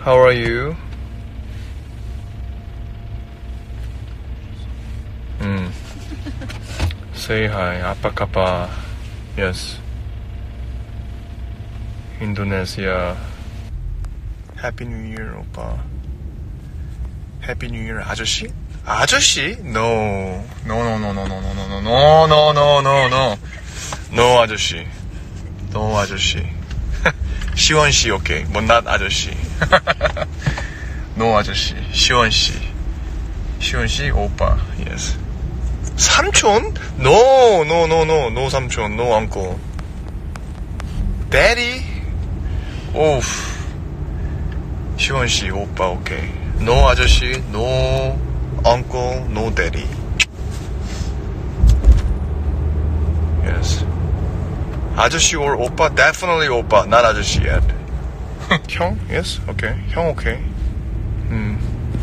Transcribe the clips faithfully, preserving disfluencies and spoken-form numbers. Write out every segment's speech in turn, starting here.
How are you? 음. Say hi. 아빠 까빠. Yes. 인도네시아. Happy New Year, 오빠. Happy New Year, 아저씨? 아저씨? No. No, no, no, no, no, no, no, no, no, no, no, no. No, 아저씨. No, 아저씨. 시원씨, 오케이. But not 아저씨. No, 아저씨. 시원씨. 시원씨, 오빠. Yes. 삼촌? No, no, no, no, no, 삼촌. No, uncle. Daddy? 오우. 시원씨, 오빠, 오케이. No, 아저씨. No, uncle. No, daddy. Yes. 아저씨 or 오빠? Definitely 오빠. Not 아저씨 yet. 형? Yes? Okay. 형, okay. 음.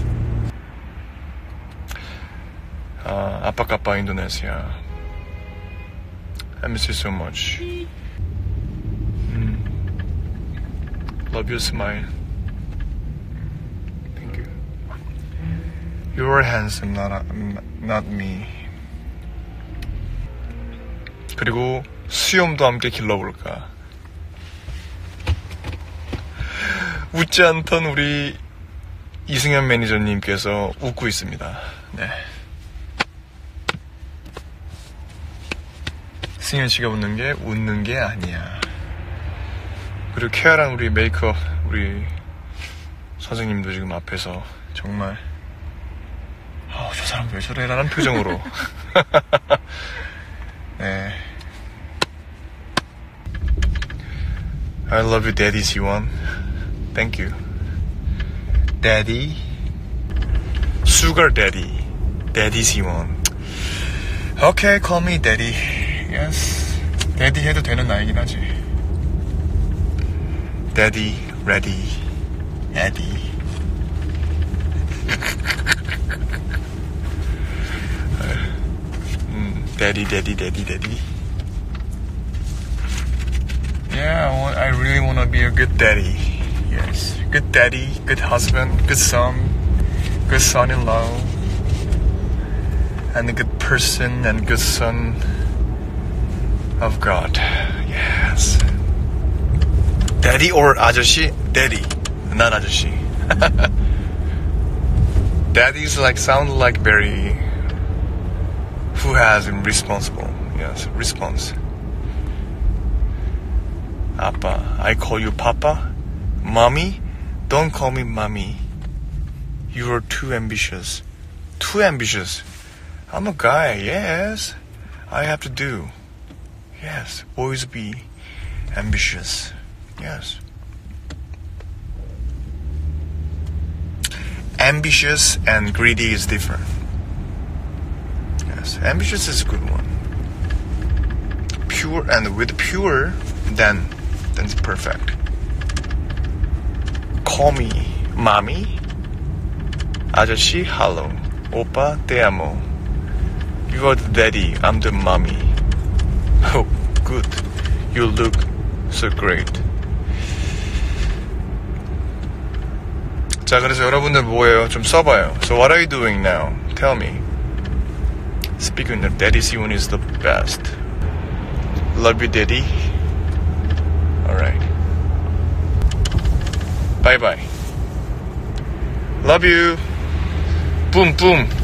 아, 아빠 까빠 인도네시아. I miss you so much. 음. Love your smile. Thank you. You're handsome, not, not me. 그리고 수염도 함께 길러볼까. 웃지 않던 우리 이승현 매니저님께서 웃고 있습니다. 네. 승현 씨가 웃는 게 웃는 게 아니야. 그리고 쾌활한 우리 메이크업 우리 선생님도 지금 앞에서 정말 아, 저 사람 왜 저래라는 표정으로 네. I love you, Daddy 지원. Thank you. Daddy. Sugar Daddy. Daddy 지원. Okay, call me Daddy. Yes. Daddy 해도 되는 나이긴 하지. Daddy, ready, Eddie. mm, daddy, daddy, daddy, daddy. Yeah, I, want, I really want to be a good daddy. Yes, good daddy, good husband, good son, good son-in-law, and a good person and good son of God. Yes. Daddy or 아저씨? Daddy, not 아저씨. Daddy's like sound like very who has responsible. Yes, response. 아빠, I call you Papa. Mommy, don't call me Mommy. You are too ambitious. Too ambitious. I'm a guy. Yes, I have to do. Yes, boys be ambitious. Yes. Ambitious and greedy is different. Yes, ambitious is a good one. Pure and with pure, then then it's perfect. Call me mommy. 아저씨, hello. 오빠, te amo. You are the daddy. I'm the mommy. Oh, good. You look so great. 자, 그래서 여러분들 뭐예요? 좀 써봐요. So what are you doing now? Tell me. Speaking of Daddy Siwon is the best. Love you, Daddy. Alright. Bye bye. Love you. Boom, boom.